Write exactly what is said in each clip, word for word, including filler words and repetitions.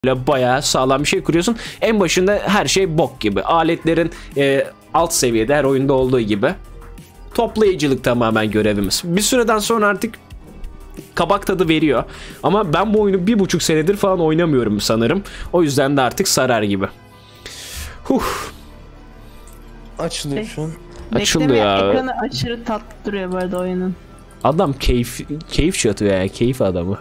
Böyle bayağı sağlam bir şey kuruyorsun. En başında her şey bok gibi. Aletlerin e, alt seviyede her oyunda olduğu gibi. Toplayıcılık tamamen görevimiz. Bir süreden sonra artık kabak tadı veriyor. Ama ben bu oyunu bir buçuk senedir falan oynamıyorum sanırım. O yüzden de artık sarar gibi. Huh. Açılıyor şu an. Açıldı ya. Ekranı aşırı tatlı duruyor bu arada oyunun. Adam keyif keyif çatıyor ya. Keyif adamı.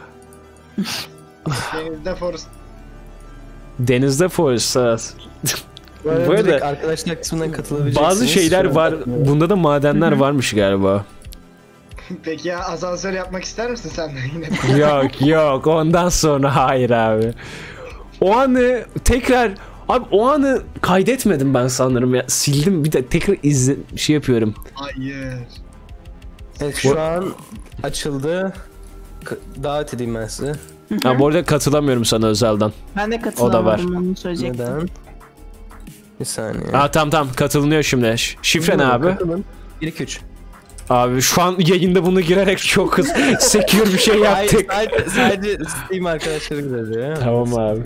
Denizde Forest. Denizde Forest. Bu arada, Bu arada direkt arkadaşlar kısmından katılabileceksiniz. bazı şeyler Şu an var. katılıyorum. Bunda da madenler varmış galiba. Peki ya asansör yapmak ister misin sen de yine? Yok yok, ondan sonra hayır abi. O anı tekrar abi o anı kaydetmedim ben sanırım ya. Sildim, bir de tekrar izle şey yapıyorum. Hayır. Evet şu an açıldı. K- Davet edeyim ben size. Ha, bu arada katılamıyorum sana özelden. Ben de var. katılamadım, onu söyleyecektim. Neden? Bir saniye. Aa tamam tamam, katılınıyor şimdi. Ş- Şifre ne abi? bir iki üç. Abi şu an yayında bunu girerek çok hız secure bir şey yaptık. Hayır, sadece, sadece Steam arkadaşları güzel ya. Tamam abi.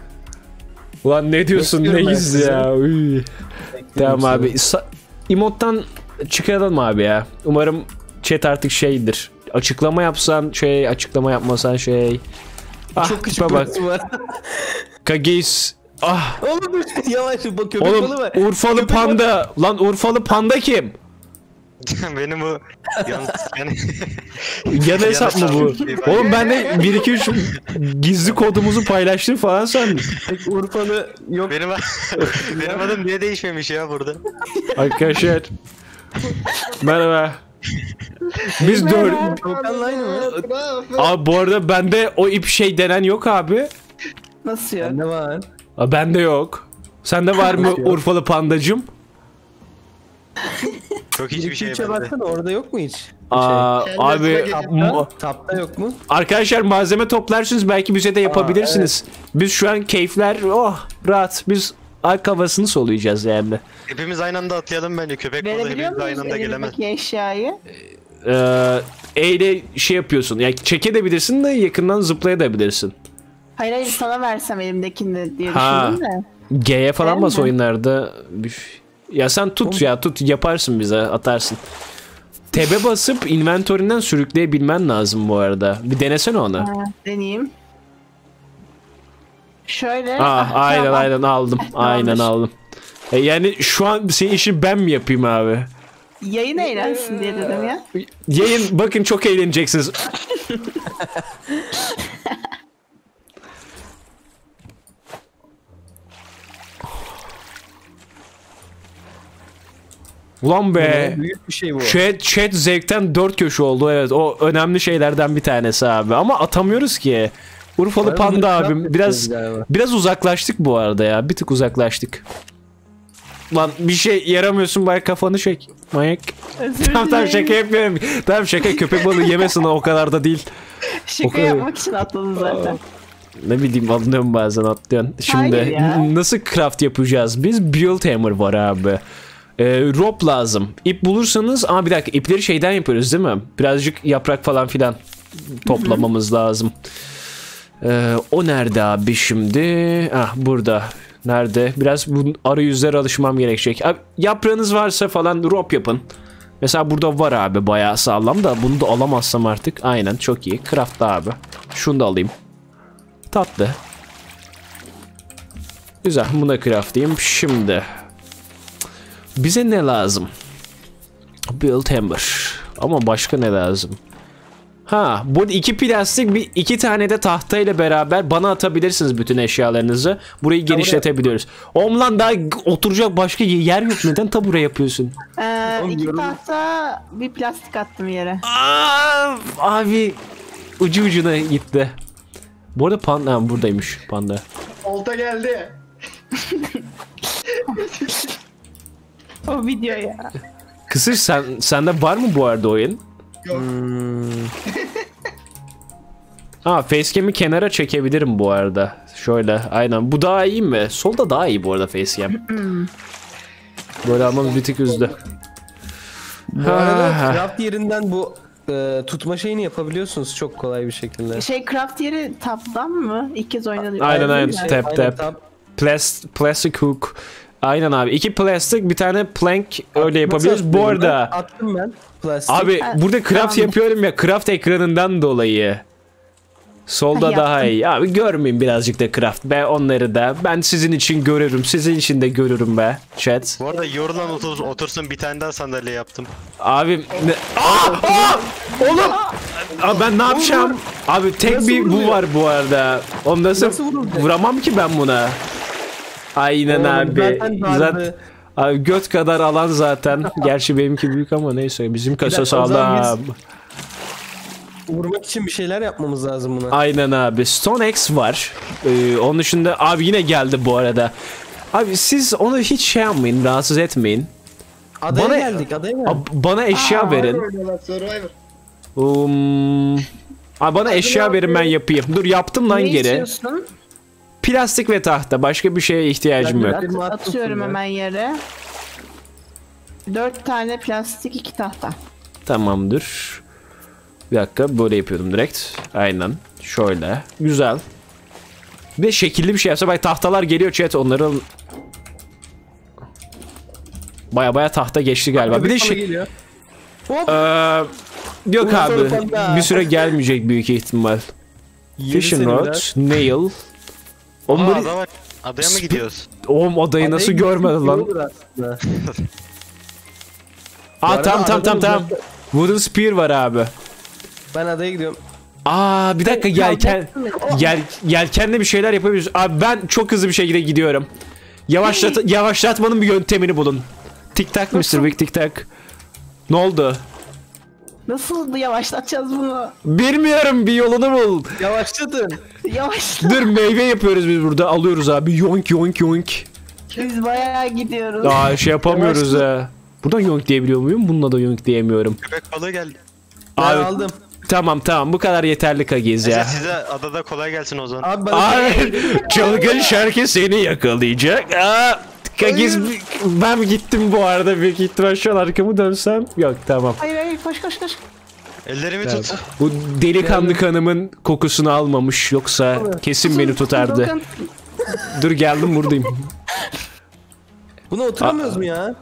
Ulan ne diyorsun, Bekliyorum ben neyiz sizi. ya? Uy. Tamam abi. Sa- Emot'tan çıkaralım abi ya. Umarım chat artık şeydir. Açıklama yapsan şey, açıklama yapmasan şey. Ah, Çok küçük tipe bak. burası var. Kageis. Ah. Oğlum yavaş bak, köpek Oğlum balığı var. Urfalı Köpek panda. Lan Urfalı panda kim? Benim bu yan, yani Yan hesap mı bu? Oğlum ben de bir iki üç gizli kodumuzu paylaştım falan sandım. Pek Urfalı yok. benim benim adım niye değişmemiş ya burada? Arkadaşlar. Merhaba. Biz dört... Volkan'la aynı mı? Abi bu arada bende o ip şey denen yok abi. Nasıl yok? Ne var? Aa, bende yok. Sende var mı Nasıl yok? Urfalı pandacım? Çok bir hiçbir iki şey üçe bende. baksana, orada yok mu hiç? Aa, Kendi abi yazıma ma- Tapta yok mu? arkadaşlar malzeme toplarsınız, belki bize de yapabilirsiniz. Biz şu an keyifler oh rahat, biz arka havasını soluyacağız yani. Hepimiz aynı anda atlayalım bence, köpek balığı Verebiliyor hepimiz aynı muyuz anda gelemez. elimizdeki eşyayı? Ee, E ile şey yapıyorsun, yani çekebilirsin de yakından zıplayabilirsin. Hayır hayır, sana versem elimdekini diye Ha. düşündüm de. G'ye falan Değil bas mi? oyunlarda. Üf. Ya sen tut ya tut, yaparsın, bize atarsın. Tebe basıp inventorinden sürükleyebilmen lazım bu arada. Bir denesene onu. Ha, deneyeyim. Şöyle. Ah, aynen tamam. aynen aldım. Aynen Tamamdır. aldım. E, yani şu an senin işi ben mi yapayım abi? Yayın eğlensin diye dedim ya. Yayın, bakın çok eğleneceksiniz. Ulan be. Büyük bir şey bu. Chat, chat zevkten dört köşe oldu, evet. O önemli şeylerden bir tanesi abi. Ama atamıyoruz ki. Urfalı Abi, panda Minecraft abim. Biraz yapıyoruz galiba. biraz uzaklaştık bu arada ya. Bir tık uzaklaştık. Lan bir şey yaramıyorsun, bari kafanı çek. Manyak. Özür Tamam tamam, dilerim. şaka yapıyorum. Tamam şaka, köpek balığı yemesin, o kadar da değil. Şaka O kadar- yapmak için atladım zaten. Ne bileyim, alınıyorum bazen, atlıyorsun. Şimdi Hayır ya. n- nasıl craft yapacağız? Biz build hammer var abi. Ee, rope lazım. İp bulursanız, ama bir dakika, ipleri şeyden yapıyoruz değil mi? Birazcık yaprak falan filan toplamamız lazım. Ee, o nerede abi şimdi? Ah, burada. Nerede? Biraz bu arayüzlere alışmam gerekecek. Abi, yaprağınız varsa falan rope yapın. Mesela burada var abi, bayağı sağlam da, bunu da alamazsam artık. Aynen, çok iyi. Craft'ta abi. Şunu da alayım. Tatlı. Güzel, buna craftlayayım. Şimdi bize ne lazım? Build hammer. Ama başka ne lazım? Ha, bu iki plastik, bir iki tane de tahta ile beraber bana atabilirsiniz bütün eşyalarınızı. Burayı genişletebiliyoruz. Oğlum lan, daha oturacak başka yer yok. Neden tabure yapıyorsun? Ee, Oğlum, iki yorum- tahta, bir plastik attım yere. Aa, abi ucu ucuna gitti. Bu arada panda, ha, buradaymış panda. Olta geldi. O video ya. Kısır, sen sende var mı bu arada oyun? Yok. Hmm, Ha, facecam'i kenara çekebilirim bu arada. Şöyle, aynen. Bu daha iyi mi? Solda daha iyi bu arada facecam. Böyle almamız bir tık üzdü. bu arada Ha. craft yerinden bu e, tutma şeyini yapabiliyorsunuz çok kolay bir şekilde. Şey craft yeri taptan mı? İlk kez oynadım. Aynen, aynen. Değil mi? Tap, Aynen, tap. tap. Plas plastic hook. Aynen abi. İki plastik, bir tane plank öyle Nasıl yapabiliriz. attın Bu bunu? arada Attım ben plastik. abi Ha, burada craft tamam. yapıyorum ya, craft ekranından dolayı. Solda Ha, daha yaptım. iyi. Abi görmeyin birazcık da craft be onları da. Ben sizin için görürüm. Sizin için de görürüm be chat. Bu arada yorulan otur, otursun bir tane daha sandalye yaptım. Abi ne? Aa! Aa! Oğlum! Abi ben ne yapacağım? Abi tek Nasıl bir bu vuruluyor? var bu arada. Onu nasıl, Nasıl vurulacak? vuramam ki ben buna. Aynen Oğlum, abi. zaten Zaten, darbe. abi göt kadar alan zaten. Gerçi benimki büyük ama neyse, bizim kasa dakika, o zaman sağlam. Vurmak için bir şeyler yapmamız lazım buna. Aynen abi. Stone Axe var. Ee, onun dışında abi yine geldi bu arada. Abi siz onu hiç şey yapmayın, rahatsız etmeyin. Adaya bana- geldik, adaya geldik. Abi, bana eşya Aa, verin. Oynuyorlar Survivor. Um, abi bana eşya verin, ben yapayım. Dur yaptım lan Ne geri. istiyorsun? Plastik ve tahta. Başka bir şeye ihtiyacım Ben- yok. Benim At- attım atıyorum şurada. hemen yere. Dört tane plastik, iki tahta. Tamamdır. Bir dakika, böyle yapıyordum direkt. Aynen. Şöyle. Güzel. Bir de şekilli bir şey yapsa. Bak tahtalar geliyor chat, onları... Baya baya tahta geçti galiba. Bir de şey... geliyor. Hop. Ee, yok Bundan abi. sonra panda. Bir süre gelmeyecek büyük ihtimal. Yedi Fishing seni rod, biraz. nail. Oğlum, Aa, böyle... ada var. Adaya mı Sp- gidiyoruz? Oğlum odayı nasıl Adaya görmedi gittik, lan? iyi olur aslında. Aa arada tamam tamam tamam adada tamam. uzakta- Wooden spear var abi. Ben adaya gidiyorum. Aa bir dakika, yelken yel, yelkenle bir şeyler yapabiliriz. Abi ben çok hızlı bir şekilde gidiyorum. Yavaşlat yavaşlatmanın bir yöntemini bulun. Tik tak mister Big, tik tak. Ne oldu? Nasıl yavaşlatacağız bunu? Bilmiyorum, bir yolunu bul. Yavaşladın. Yavaşla. Dur, meyve yapıyoruz biz burada. Alıyoruz abi. Yoink yoink yoink. Biz bayağı gidiyoruz. Aa şey yapamıyoruz ha. Buradan yoink diyebiliyor muyum? Bununla da yoink diyemiyorum. Köpek balığı geldi. Ben Abi, aldım. tamam tamam, bu kadar yeterli Kagiz Neyse ya. size adada kolay gelsin o zaman. Abi bana Hayır, çılgın şarkı seni yakalayacak. Aa, Kagiz, ben gittim bu arada, büyük ihtimal şu an arkamı dönsem. Yok tamam. Hayır hayır, koş koş koş. Ellerimi tut. Bu delikanlı kanımın kokusunu almamış, yoksa kesin beni tutardı. Dokan, Dur geldim, buradayım. Buna oturamıyoruz mu ya?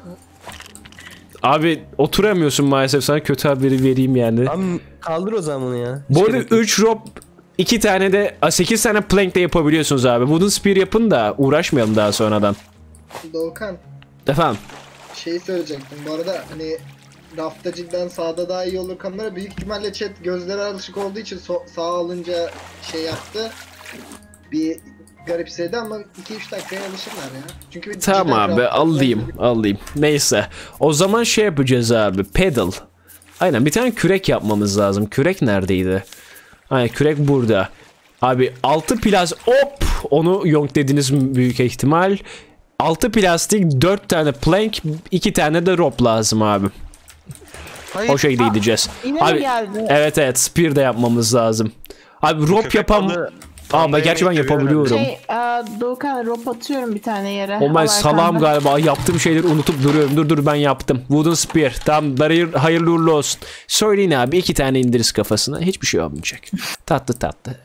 Abi oturamıyorsun maalesef, sana kötü haberi vereyim yani. Abi kaldır o zaman bunu ya. Bu Hiç arada gerek yok. üç rope, iki tane de sekiz tane plank de yapabiliyorsunuz abi. Wooden spear yapın da uğraşmayalım daha sonradan. Doğukan, Efendim? şeyi söyleyecektim. Bu arada hani rafta cidden sağda daha iyi olur kamera. Büyük ihtimalle chat gözleri alışık olduğu için so- sağ alınca şey yaptı. Bir garipsedi ama iki üç dakikaya alışırlar ya. Çünkü bir Tamam cidden abi, rafta- alayım alayım. Neyse. O zaman şey yapacağız abi. Pedal. Aynen, bir tane kürek yapmamız lazım. Kürek neredeydi? Aynen, kürek burada. Abi altı plas... Hop! Onu yonk dediniz büyük ihtimal. altı plastik, dört tane plank, iki tane de rope lazım abi. Hayır. O şekilde gideceğiz. Yine mi Abi, geldi? evet evet, spear de yapmamız lazım. Abi rope Köpek yapam... balığı Ama gerçi ben yemeyi seviyor yapabiliyorum. Şey, aa, Doğukan rop atıyorum bir tane yere. O ben Al salam arkamda. galiba, yaptığım şeyleri unutup duruyorum. Dur dur, ben yaptım. Wooden spear. Tamam, hayır, hayırlı uğurlu olsun. Söyleyin abi, iki tane indiririz kafasına. Hiçbir şey olmayacak. Tatlı tatlı.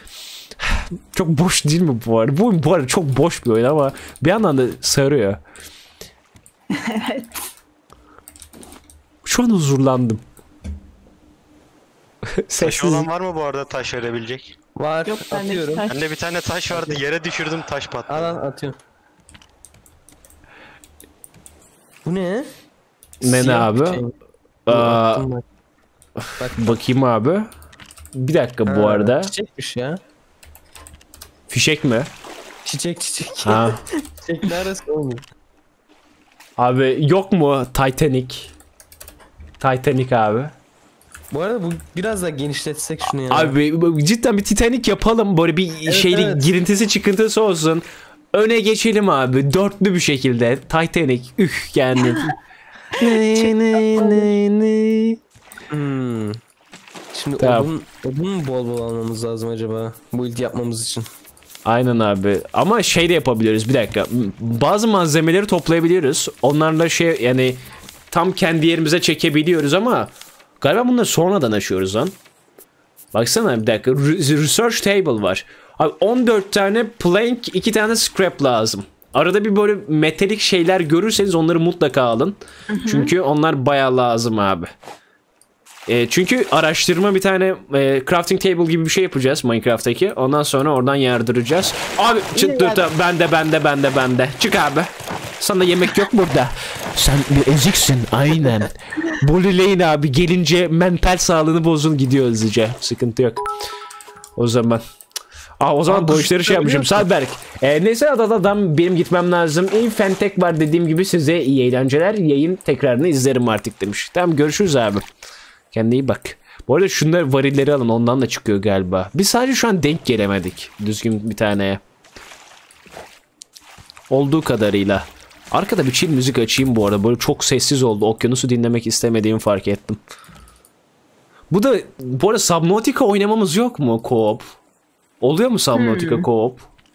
Çok boş değil mi bu arada? Bu oyun bu arada çok boş bir oyun ama bir yandan da sarıyor. Evet. Şu an huzurlandım. Taş Sessiz. olan var mı bu arada taş verebilecek? Var. Yok bende atıyorum. taş. Bende bir tane taş vardı, yere düşürdüm, taş Al patladı. al atıyorum. Bu ne? Ne ne Siyah abi? bir şey. Aa, Attım bak. Bak, bakayım abi. Bir dakika bu ha, arada. Çiçekmiş ya. Fişek mi? Çiçek çiçek. Ha. Çiçek neresi olmuyor? Abi yok mu Titanic? Titanic abi. Bu arada bu biraz daha genişletsek şunu ya. Abi bu- cidden bir Titanic yapalım, böyle bir Evet, şeyli evet. girintisi çıkıntısı olsun. Öne geçelim abi, dörtlü bir şekilde. Titanic üh yani. Ne, ne, ne, ne. Hmm. Şimdi Tamam. odun, odun mu bol bol almamız lazım acaba? Bu ilk yapmamız için. Aynen abi, ama şey de yapabiliriz, bir dakika. Bazı malzemeleri toplayabiliyoruz. Onlarla şey yani tam kendi yerimize çekebiliyoruz ama Galiba bunları sonradan açıyoruz lan. Baksana bir dakika. Research table var. Abi on dört tane plank, iki tane scrap lazım. Arada bir böyle metalik şeyler görürseniz onları mutlaka alın. Hı hı. Çünkü onlar bayağı lazım abi. E, çünkü araştırma bir tane e, crafting table gibi bir şey yapacağız Minecraft'taki. Ondan sonra oradan yardıracağız. Abi çıt dur da bende bende bende bende. Çık abi. Sana yemek yok burada. Sen bir eziksin aynen. Bully'leyin abi, gelince mental sağlığını bozun gidiyor hızlıca. Sıkıntı yok. O zaman. Aa, o zaman bu işleri şey yapmışım. Sadberk. Ee, neyse adadan benim gitmem lazım. Infentek var dediğim gibi, size iyi eğlenceler. Yayın tekrarını izlerim artık demiş. Tamam, görüşürüz abi. Kendine iyi bak. Bu arada şunları, varilleri alın, ondan da çıkıyor galiba. Biz sadece şu an denk gelemedik düzgün bir taneye. Olduğu kadarıyla. Arkada bir chill müzik açayım bu arada. Böyle çok sessiz oldu. Okyanusu dinlemek istemediğimi fark ettim. Bu da bu arada Subnautica oynamamız yok mu co-op? Oluyor mu Subnautica hmm. co-op?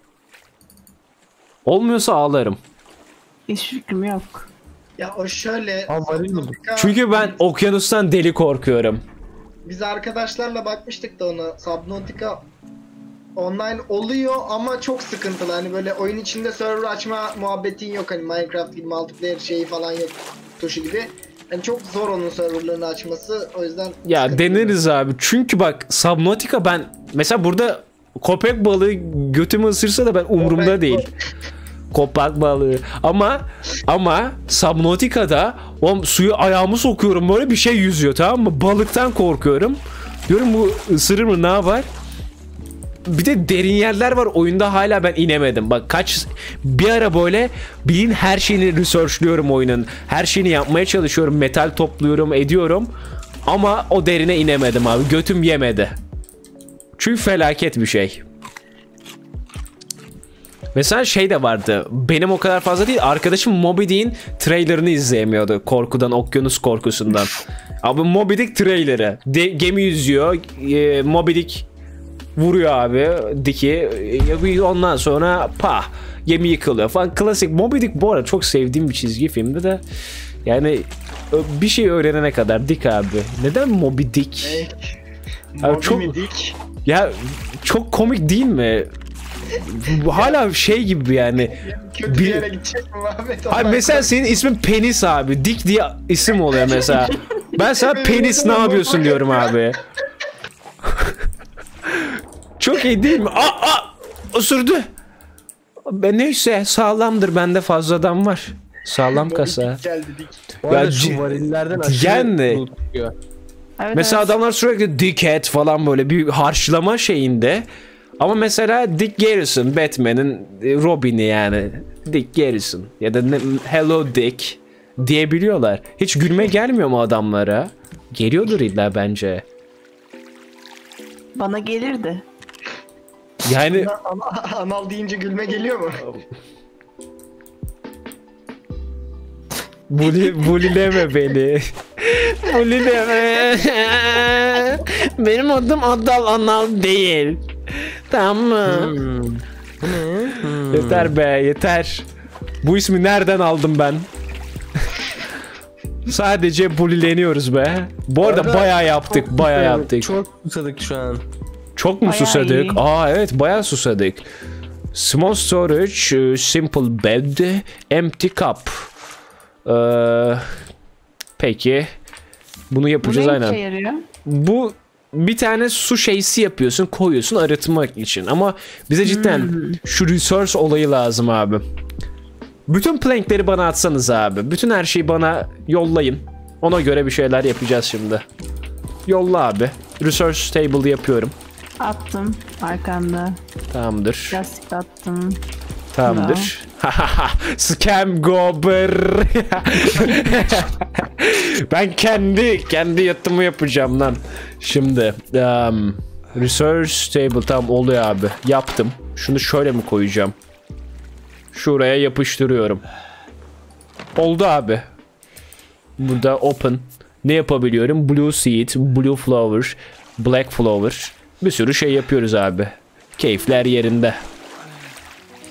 Olmuyorsa ağlarım. Hiç fikrim yok. Ya o şöyle. Subnautica... Çünkü ben okyanustan deli korkuyorum. Biz arkadaşlarla bakmıştık da ona. Subnautica online oluyor ama çok sıkıntılı. Hani böyle oyun içinde server açma muhabbetin yok. Hani Minecraft gibi multiplayer şeyi falan yok. Tuşu gibi. Yani çok zor onun serverlarını açması. O yüzden ya sıkıntılı. Deneriz abi. Çünkü bak Subnautica, ben mesela burada köpek balığı götümü ısırsa da ben umurumda köpek değil. Köpek balığı. Ama ama Subnautica'da o suyu ayağımı sokuyorum, böyle bir şey yüzüyor, tamam mı? Balıktan korkuyorum. Diyorum bu ısırır mı, ne yapar? Bir de derin yerler var oyunda, hala ben inemedim. Bak kaç bir ara böyle bilin her şeyini researchlıyorum oyunun. Her şeyini yapmaya çalışıyorum. Metal topluyorum, ediyorum. Ama o derine inemedim abi. Götüm yemedi. Çünkü felaket bir şey. Mesela şey de vardı. Benim o kadar fazla değil. Arkadaşım Moby Dick'in trailerını izleyemiyordu. Korkudan, okyanus korkusundan. Abi Moby Dick trailerı. De, gemi yüzüyor. E, Moby Dick vuruyor abi Dick'i. Ondan sonra pa gemi yıkılıyor falan. Klasik. Moby Dick bu arada çok sevdiğim bir çizgi filmdi de. Yani bir şey öğrenene kadar Dick abi. Neden Moby Dick? Hey. Abi Moby çok, Dick. ya çok komik değil mi? Hala şey gibi yani. Kötü bir yere gidecek mi Muhammed? Abi mesela senin ismin Penis abi. Dick diye isim oluyor mesela. Ben sana Penis ne yapıyorsun diyorum abi. Çok iyi değil mi? Aa, aa, osurdu. Ben neyse, sağlamdır, bende fazladan var. Sağlam kasa. Ya şu varillerden aşırı tutuyor. Evet, mesela evet. adamlar sürekli Dickhead falan böyle bir harçlama şeyinde. Ama mesela Dick Garrison, Batman'in Robin'i yani. Dick Garrison ya da Hello Dick diyebiliyorlar. Hiç gülme gelmiyor mu adamlara? Geliyordur illa bence. Bana gelirdi. Yani anal deyince gülme geliyor mu? Bully, bullyleme beni. Bullyleme. Benim adım Adal Anal değil. Tamam mı? Hmm. Hmm. Yeter be, yeter. Bu ismi nereden aldım ben? Sadece bullyleniyoruz be. Bu arada, arada bayağı yaptık, bayağı yaptık. Çok susadık şu an. Çok mu bayağı susadık? İyi. Aa evet, bayağı susadık. Small storage, simple bed, empty cup. Ee, peki. Bunu yapacağız bu aynen. Yarıyor? Bu bir tane su şeysi yapıyorsun, koyuyorsun arıtmak için. Ama bize cidden hmm. şu resource olayı lazım abi. Bütün plankleri bana atsanız abi. Bütün her şeyi bana yollayın. Ona göre bir şeyler yapacağız şimdi. Yolla abi. Resource table yapıyorum. Attım arkanda. Tamamdır. Plastik attım. Tamamdır. Scam gober. Ben kendi kendi yatımı yapacağım lan. Şimdi um, research table tam oluyor abi. Yaptım. Şunu şöyle mi koyacağım? Şuraya yapıştırıyorum. Oldu abi. Burada open. Ne yapabiliyorum? Blue seed, blue flower, black flower. Bir sürü şey yapıyoruz abi. Keyifler yerinde.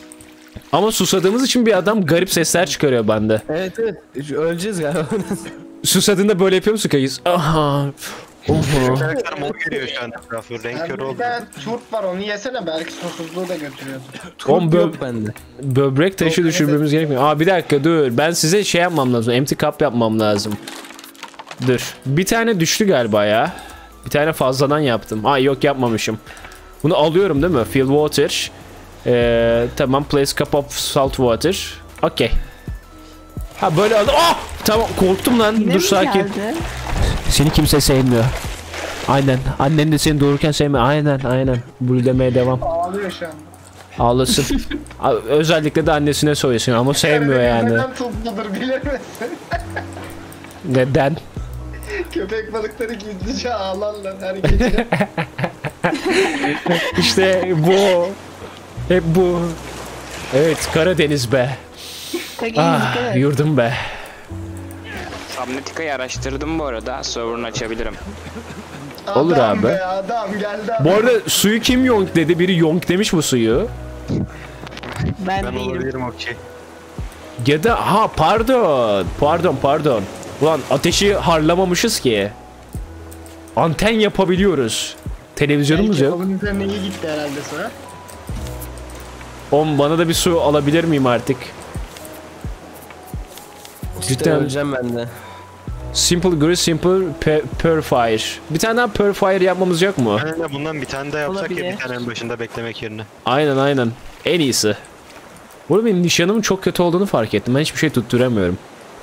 Ama susadığımız için bir adam garip sesler çıkarıyor bende. Evet evet. Öleceğiz galiba. susadığında böyle yapıyor musun Kayız? Aha. Oha. Karakter mor geliyor şu an etrafı. Renk Yani körü bir oldu. tane turp var onu yesene belki susuzluğu da götürüyordu. Oğlum Turp bö- yok bende. böbrek taşı Yok, düşürmemiz gerekmiyor. Aa bir dakika dur. Ben size şey yapmam lazım. Empty cup yapmam lazım. Dur. Bir tane düştü galiba ya. Bir tane fazladan yaptım. Aa yok yapmamışım. Bunu alıyorum değil mi? Fill water. Ee, tamam. Place cup of salt water. Okey. Ha böyle al. Oh! Tamam korktum lan. Yine dur mi sakin. geldi? Seni kimse sevmiyor. Aynen. Annen de seni doğururken sevmiyor. Aynen aynen. Bunu demeye devam. Ağlıyor şu an. Ağlasın. A- Özellikle de annesine söylesin ama sevmiyor yani. Neden tuzludur bilir misin? Neden? Köpek balıkları gizlice ağlarlar her gece. İşte bu. Hep bu. Evet Karadeniz be. Peki Ah dikkat et. yurdum be. Subnautica'yı araştırdım bu arada. Server'ını açabilirim. Olur Adam abi. Be, adam geldi adam. Bu arada suyu kim yonk dedi? Biri yonk demiş bu suyu. Ben, Ben değilim. olabilirim okey. Ya da ha pardon. Pardon pardon. Ulan ateşi harlamamışız ki. Anten yapabiliyoruz. Televizyonumuz yok. Onun üzerine iyi gitti herhalde sonra. Oğlum bana da bir su alabilir miyim artık? İşte Cidden. öleceğim ben de. Simple Grid Simple pe- Purifier. Bir tane daha Purifier yapmamız yok mu? Aynen bundan bir tane daha yapsak ya Olabilir. bir tane en başında beklemek yerine. Aynen aynen. En iyisi. Burada benim nişanımın çok kötü olduğunu fark ettim. Ben hiçbir şey tutturamıyorum.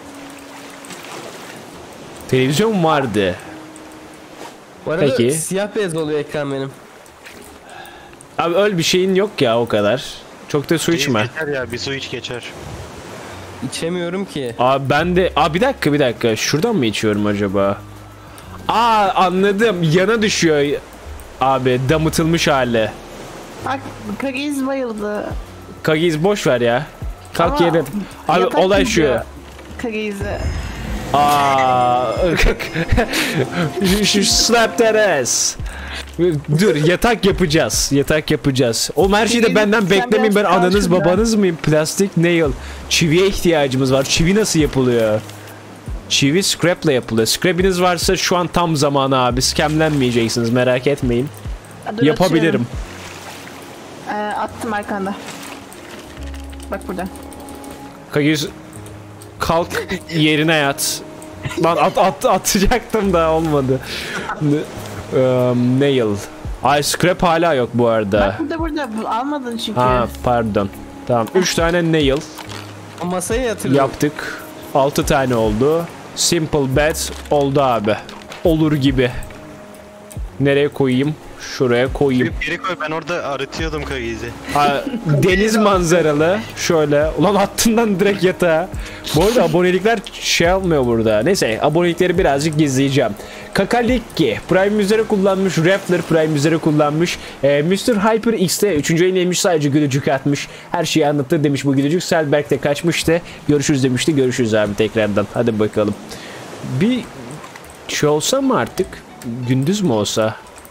Televizyon vardı. Bu arada Peki. siyah beyaz oluyor ekran benim. Abi öl bir şeyin yok ya o kadar. Çok da su içme. Geçer ya bir su iç geçer. İçemiyorum ki. Abi ben de... Aa bir dakika bir dakika. Şuradan mı içiyorum acaba? Aa anladım. Yana düşüyor. Abi damıtılmış hali. Bak Kagiz bayıldı. Kagiz boş ver ya. Kalk Ama yerine. Abi yatak olay şu. gidiyor. Kagiz'i. Aa, şu, şu slap that ass. Dur yatak yapacağız. Yatak yapacağız. Oğlum her şeyi de Sen benden biraz beklemeyin. Ben kal ananız şurada. babanız mıyım? Plastik nail. Çiviye ihtiyacımız var. Çivi nasıl yapılıyor? Çivi scrap'la yapılıyor. Scrap'iniz varsa şu an tam zamanı abi. Scamlenmeyeceksiniz merak etmeyin. Dur, Yapabilirim. atıyorum. Ee, attım arkanda. Bak burada. Kagiz kalk yerine yat. Lan at, at, atacaktım da olmadı. um, nail. Ay scrap hala yok bu arada. Bak burada burada. Bu, almadın çünkü. Ha pardon. Tamam üç tane nail O masaya yatırdım. yaptık. altı tane oldu. Simple bed oldu abi. Olur gibi. Nereye koyayım? Şuraya koyayım. Bir geri koy ben orada arıtıyordum Kagizi. Ha, deniz manzaralı. Şöyle. Ulan hattından direkt yatağa. Bu arada abonelikler şey almıyor burada. Neyse abonelikleri birazcık gizleyeceğim. Kakalikki Prime üzere kullanmış. Rappler Prime üzere kullanmış. Ee, mister Hyper X'te üçüncü ayını yemiş sadece gülücük atmış. Her şeyi anlattı demiş bu gülücük. Selberg de kaçmıştı. Görüşürüz demişti. Görüşürüz abi tekrardan. Hadi bakalım. Bir şey olsa mı artık? Gündüz mü olsa?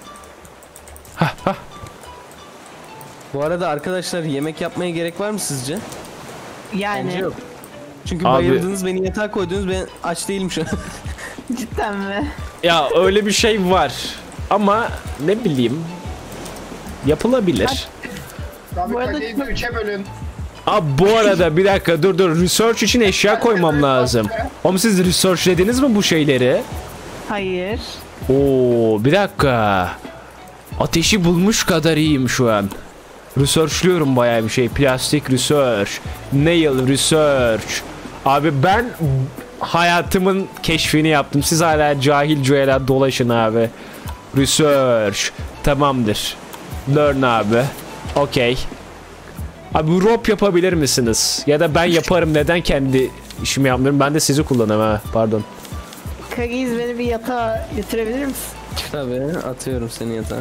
Bu arada arkadaşlar yemek yapmaya gerek var mı sizce? Yani. Bence yok. Çünkü Abi- bayıldınız beni yatağa koydunuz ben aç değilim şu an. Cidden mi? Ya öyle bir şey var. Ama ne bileyim. Yapılabilir. Abi Bu arada kadeyi çok- üçe bölün. Abi bu arada bir dakika dur dur. Research için eşya koymam lazım. Oğlum siz researchlediniz mi bu şeyleri? Hayır. Oo bir dakika. Ateşi bulmuş kadar iyiyim şu an. Researchlıyorum bayağı bir şey. Plastik research. Nail research. Abi ben hayatımın keşfini yaptım. Siz hala cahil cüela dolaşın abi. Research. Tamamdır. Learn abi. Okey. Abi bu rope yapabilir misiniz? Ya da ben yaparım. Neden kendi işimi yapmıyorum? Ben de sizi kullanırım ha. Pardon. Kagiz beni bir yatağa götürebilir misin? Tabii atıyorum seni yatağa.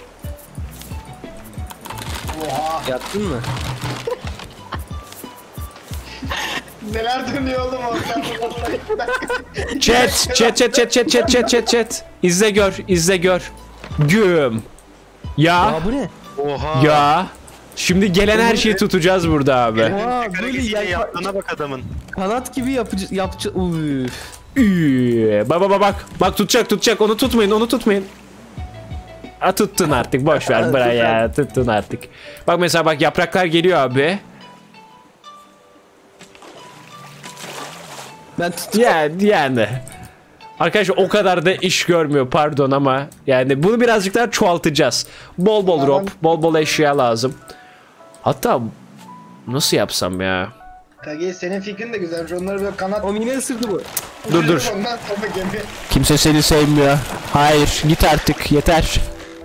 Oha. Yattın mı? Neler dönüyor oğlum orada? Chat, chat, chat, chat, chat, chat, chat, chat, chat. İzle gör, izle gör. Güm. Ya, Aa bu ne? Oha. ya. Şimdi gelen her şeyi tutacağız burada abi. Oha böyle Kagizi'yle yelpa- yaptığına bak adamın. kanat gibi yapıcı yapıcı Üf. Üy, bak bak bak. Bak tutacak tutacak. Onu tutmayın onu tutmayın. Ha, tuttun artık boş ver bırak ya, tuttun artık. Bak mesela bak yapraklar geliyor abi. Ben tuttum. Yani, yani. Arkadaşlar o kadar da iş görmüyor pardon ama yani bunu birazcık daha çoğaltacağız. Bol bol rope, bol bol eşya lazım. Hatta nasıl yapsam ya? Kage senin fikrin de güzelmiş. Onları böyle kanat... O yine ısırdı bu. Dur dur. Ondan sonra gemi... Kimse seni sevmiyor. Hayır git artık yeter.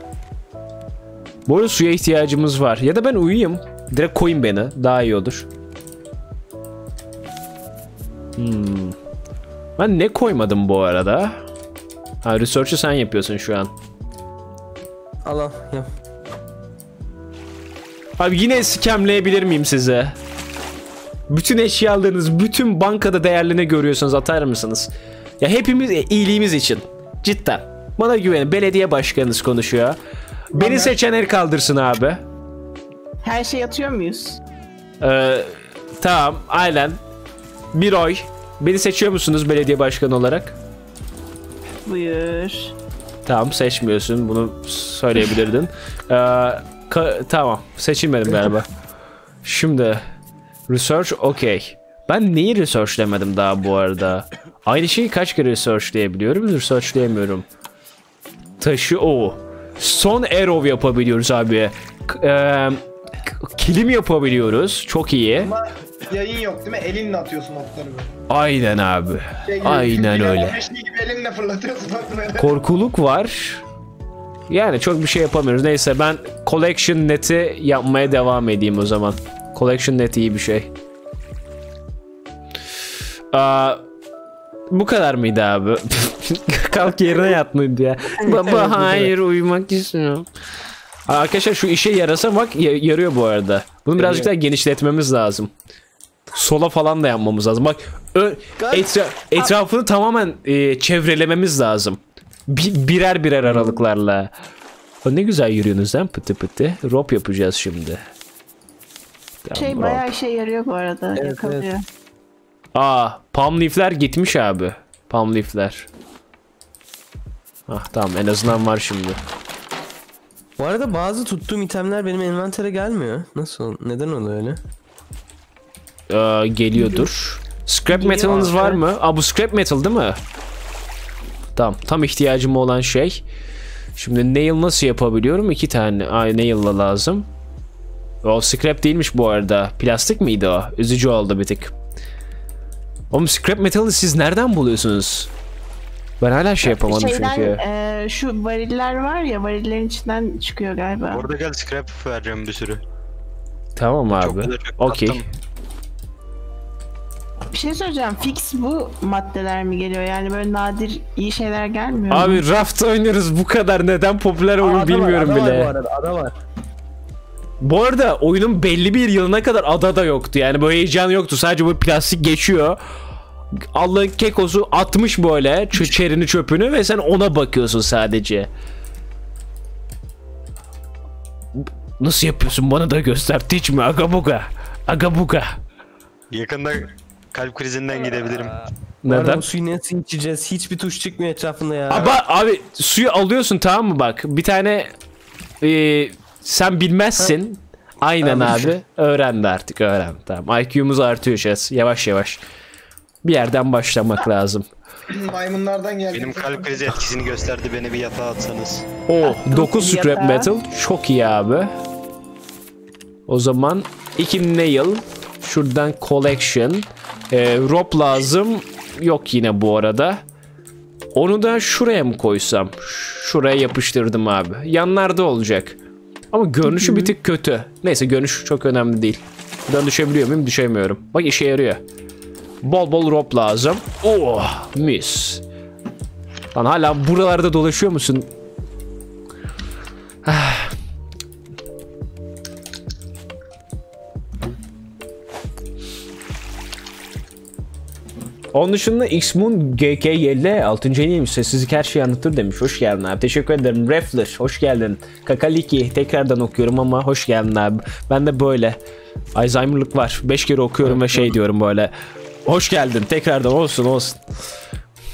Bu arada suya ihtiyacımız var. Ya da ben uyuyayım. Direkt koyun beni. Daha iyi olur. Hmm. Ben ne koymadım bu arada? Ha, research'ı sen yapıyorsun şu an. Al al yap. Abi yine scamleyebilir miyim size? Bütün eşyalarınız, bütün bankada değerlerini görüyorsunuz, atar mısınız? Ya hepimiz iyiliğimiz için. Cidden. Bana güvenin. Belediye başkanınız konuşuyor. Beni seçen el kaldırsın abi. Her şey atıyor muyuz? Ee, tamam, aynen. Bir oy. Beni seçiyor musunuz belediye başkanı olarak? Buyur. Tamam, seçmiyorsun. Bunu söyleyebilirdin. Ee, ka- tamam, seçilmedim galiba. Şimdi research okey. Ben neyi researchlemedim daha bu arada? Aynı şeyi kaç kere researchleyebiliyorum? Researchleyemiyorum. Taşı o. Son arrow yapabiliyoruz abi. K- e- kilim yapabiliyoruz. Çok iyi. Ama yayın yok değil mi? Elinle atıyorsun okları böyle. Aynen abi. Şey gibi, Aynen gibi, öyle. ateşli gibi elinle fırlatıyorsun okları. Korkuluk var. Yani çok bir şey yapamıyoruz. Neyse ben collection net'i yapmaya devam edeyim o zaman. Collection net iyi bir şey. Aa, bu kadar mıydı abi? Kalk yerine yat mıydı ya? Baba hayır uyumak istiyorum. Arkadaşlar şu işe yarasa bak yarıyor bu arada. Bunu birazcık daha genişletmemiz lazım. Sola falan da yapmamız lazım. Bak etra etrafını tamamen e, çevrelememiz lazım. Bir, birer birer aralıklarla. O ne güzel yürüyorsunuz lan pıtı pıtı. Rope yapacağız şimdi. Tamam, Şey rope. bayağı işe yarıyor bu arada. Evet, Yakalıyor. evet. Aa, palm leaf'ler gitmiş abi. Palm leaf'ler. Ah tamam en azından var şimdi. Bu arada bazı tuttuğum itemler benim envantere gelmiyor. Nasıl? Neden oluyor öyle? Ee, geliyordur. Scrap metal'ınız var mı? Aa bu scrap metal değil mi? Tamam tam ihtiyacım olan şey. Şimdi nail nasıl yapabiliyorum? İki tane. Ay nail'la lazım. O scrap değilmiş bu arada. Plastik miydi o? Üzücü oldu bir tık. Oğlum scrap metal'ı siz nereden buluyorsunuz? Ben hala şey yapamadım Şeyden, çünkü. e, şu variller var ya, varillerin içinden çıkıyor galiba. Orada gel scrap vereceğim bir sürü. Tamam Çok abi. güzel, çok Okey. tatlım. Bir şey söyleyeceğim. Fix bu maddeler mi geliyor? Yani böyle nadir iyi şeyler gelmiyor mu? Abi Raft oynarız bu kadar. Neden popüler oyun Aa, ada bilmiyorum var, ada bile. Var bu arada, ada var. Bu arada oyunun belli bir yılına kadar ada da yoktu. Yani böyle heyecan yoktu. Sadece bu plastik geçiyor. Allah'ın kekosu atmış böyle çerini çöpünü ve sen ona bakıyorsun sadece. Nasıl yapıyorsun? Bana da göster. Teach me. Agabuga. Agabuga. Yakında kalp krizinden gidebilirim. Bu arada Neden? bu suyu nasıl içeceğiz? Hiçbir tuş çıkmıyor etrafında ya. Abi, abi suyu alıyorsun tamam mı bak. Bir tane e, sen bilmezsin. Aynen Tamam, abi. Öğrendi artık öğren. Tamam. I Q'muz artıyor Chess. Yavaş yavaş. Bir yerden başlamak lazım. Maymunlardan geldi. Benim kalp krizi etkisini gösterdi, beni bir yatağa atsanız. Oh, dokuz yatağı. scrap metal. Çok iyi abi. O zaman iki nail. Şuradan collection. Ee, rope lazım. Yok yine bu arada. Onu da şuraya mı koysam? Şuraya yapıştırdım abi. Yanlarda olacak. Ama görünüşü bir tık kötü. Neyse görünüş çok önemli değil. Ben düşebiliyor muyum? Düşemiyorum. Bak işe yarıyor. Bol bol rope lazım. Oh mis. Lan hala buralarda dolaşıyor musun? Ah. Onun dışında X-Moon G K Y L altıncı ayıymış. Sessizlik her şeyi anlatır demiş. Hoş geldin abi. Teşekkür ederim. Refler hoş geldin. Kakaliki tekrardan okuyorum ama hoş geldin abi. Ben de böyle. Alzheimer'lık var. beş kere okuyorum ve şey diyorum böyle. Hoş geldin. Tekrardan olsun olsun.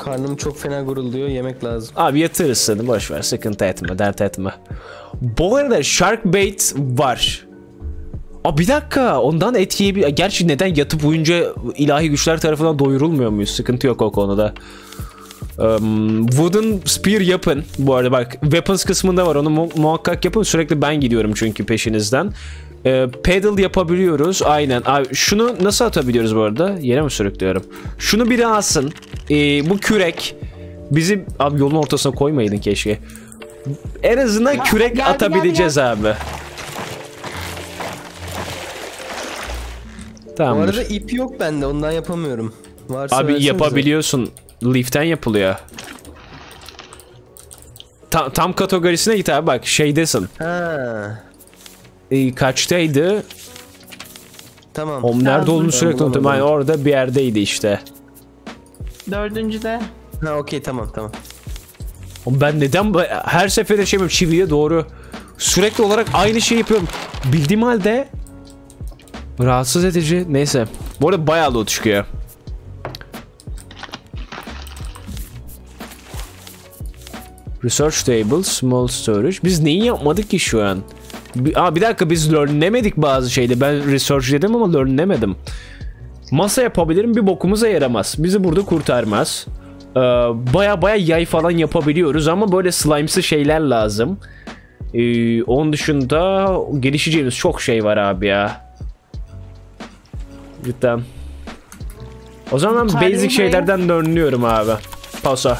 Karnım çok fena gurulduyor. Yemek lazım. Abi yatırız seni, boş ver, sıkıntı etme, dert etme. Bu arada shark bait var. Aa, bir dakika, ondan et yiyebilir. Gerçi neden, yatıp uyunca ilahi güçler tarafından doyurulmuyor muyuz? Sıkıntı yok o konuda. Um, wooden spear yapın. Bu arada bak, weapons kısmında var, onu mu muhakkak yapın. Sürekli ben gidiyorum çünkü peşinizden. Ee, pedal yapabiliyoruz. Aynen. Abi, şunu nasıl atabiliyoruz bu arada? Yere mi sürüklüyorum? Şunu biri alsın. Ee, bu kürek. Bizi abi yolun ortasına koymaydın keşke. En azından Ya, kürek gel, atabileceğiz gel, abi. Bu Tamamdır. arada ip yok bende. Ondan yapamıyorum. Varsa Abi versenize. yapabiliyorsun. Leaf'ten yapılıyor. Ta tam kategorisine git abi, bak şeydesin. Ha. Ee, kaçtaydı? Tamam. O nerede olduğunu Ben sürekli unutuyorum. bulamadım. Yani orada bir yerdeydi işte. Dördüncüde. Ha okey, tamam tamam. Oğlum ben neden bu- her seferinde şey yapıyorum, çiviye doğru sürekli olarak aynı şeyi yapıyorum. Bildiğim halde rahatsız edici. Neyse. Bu arada bayağı loot çıkıyor. Research table, small storage. Biz neyi yapmadık ki şu an? Bir, aa, bir dakika, biz learnlemedik bazı şeyde. Ben research dedim ama learnlemedim. Masa yapabilirim, bir bokumuza yaramaz. Bizi burada kurtarmaz. Ee, baya baya yay falan yapabiliyoruz ama böyle slime'sı şeyler lazım. Ee, onun dışında gelişeceğimiz çok şey var abi ya. Cidden. O zaman ben basic şeylerden learnliyorum abi. Paso.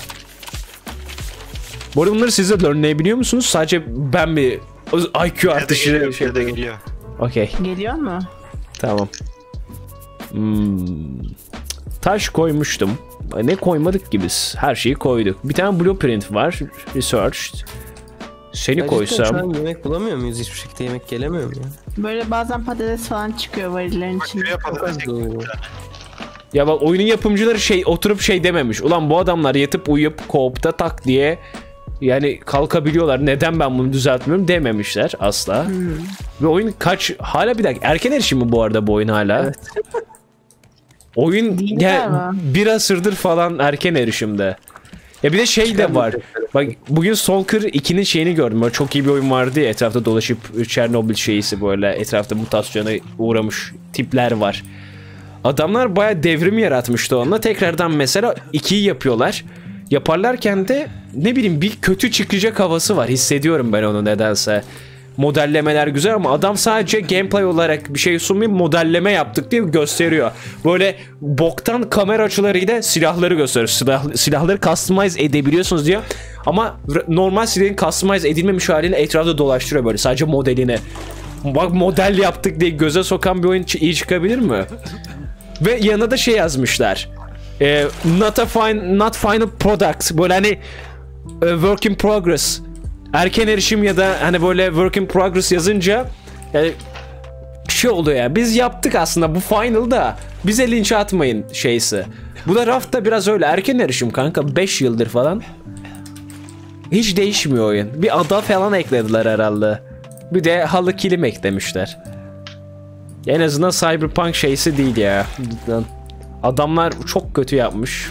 Bu arada bunları siz de learnleyebiliyor musunuz? Sadece ben mi I Q artışı Geliyor, şey de geliyor. Okey. Geliyor mu? Tamam. Hmm. Taş koymuştum. Ne koymadık ki biz? Her şeyi koyduk. Bir tane blueprint var. Research. Seni Ya cidden koysam. şu an yemek bulamıyor muyuz? Hiçbir şekilde yemek gelemiyor mu ya? Böyle bazen patates falan çıkıyor varillerin içinde. Şuraya patates ekledim. Ya bak, oyunun yapımcıları şey oturup şey dememiş. Ulan bu adamlar yatıp uyuyup co-op'ta tak diye yani kalkabiliyorlar. Neden ben bunu düzeltmiyorum dememişler asla. Hmm. Ve oyun kaç hala bir dakika erken erişim mi bu arada bu oyun hala? Evet. Oyun Değil ya, galiba. bir asırdır falan erken erişimde. Ya bir de şey de var. Bak bugün Stalker ikinin şeyini gördüm. Böyle çok iyi bir oyun vardı ya, etrafta dolaşıp Çernobil şeysi, böyle etrafta mutasyona uğramış tipler var. Adamlar bayağı devrim yaratmıştı onunla. Tekrardan mesela ikiyi yapıyorlar. Yaparlarken de ne bileyim bir kötü çıkacak havası var. Hissediyorum ben onu nedense. Modellemeler güzel ama adam sadece gameplay olarak bir şey sunmayıp modelleme yaptık diye gösteriyor. Böyle boktan kamera açılarıyla silahları gösteriyor. Silah, silahları customize edebiliyorsunuz diyor. Ama normal silahın customize edilmemiş halini etrafta dolaştırıyor böyle sadece modelini. Bak model yaptık diye göze sokan bir oyun iyi çıkabilir mi? Ve yanına da şey yazmışlar. E, not a fine, not final product. Böyle hani e, work in progress. Erken erişim ya da hani böyle work in progress yazınca yani şey oluyor ya. Biz yaptık aslında bu final da bize linç atmayın şeysi. Bu da rafta biraz öyle erken erişim kanka, beş yıldır falan. Hiç değişmiyor oyun. Bir ada falan eklediler herhalde. Bir de halı kilim eklemişler. En azından Cyberpunk şeysi değil ya. Adamlar çok kötü yapmış.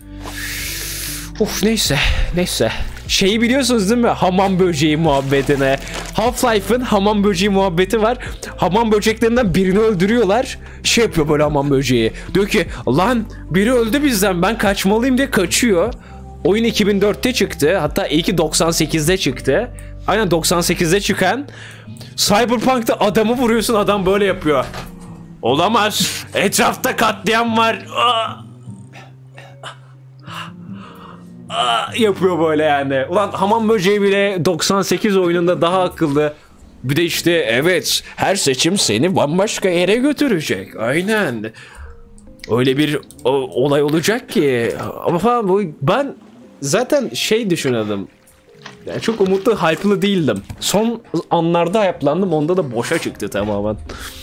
Of neyse. Neyse. Şeyi biliyorsunuz değil mi? Hamam böceği muhabbetine. Half-Life'ın hamam böceği muhabbeti var. Hamam böceklerinden birini öldürüyorlar. Şey yapıyor böyle hamam böceği. Diyor ki lan biri öldü bizden, ben kaçmalıyım diye kaçıyor. Oyun iki bin dörtte çıktı. Hatta iyi ki doksan sekizde çıktı. Aynen doksan sekizde çıkan. Cyberpunk'ta adamı vuruyorsun, adam böyle yapıyor. Olamaz. Etrafta katliam var. Aa. Aa, yapıyor böyle yani. Ulan hamam böceği bile doksan sekiz oyununda daha akıllı. Bir de işte evet, her seçim seni bambaşka yere götürecek. Aynen. Öyle bir o, olay olacak ki. Ama falan bu, ben zaten şey düşünüyordum. Yani çok umutlu, hype'lı değildim. Son anlarda hype'landım, onda da boşa çıktı tamamen.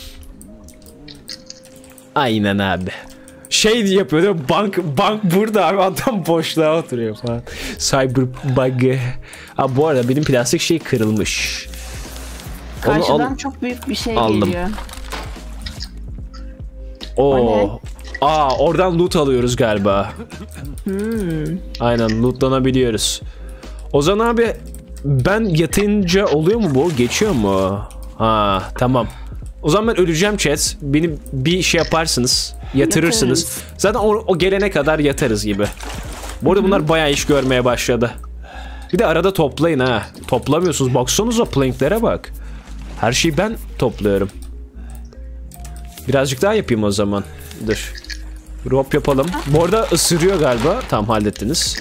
Aynen abi. Şey yapıyor, bank bank burada abi, adam boşluğa oturuyor falan. Cyberbug. Abi bu arada benim plastik şey kırılmış. Karşıdan al- çok büyük bir şey aldım. geliyor. Oo. Aa, oradan loot alıyoruz galiba. Hmm. Aynen, lootlanabiliyoruz. O zaman abi ben yatınca oluyor mu bu? Geçiyor mu? Ha, tamam. O zaman ben öleceğim chat. Beni bir şey yaparsınız. Yatırırsınız. Yatarız. Zaten o, o gelene kadar yatarız gibi. Bu arada bunlar bayağı iş görmeye başladı. Bir de arada toplayın ha. Toplamıyorsunuz. Baksanıza planklere bak. Her şeyi ben topluyorum. Birazcık daha yapayım o zaman. Dur. Rope yapalım. Bu arada ısırıyor galiba. Tamam, hallettiniz.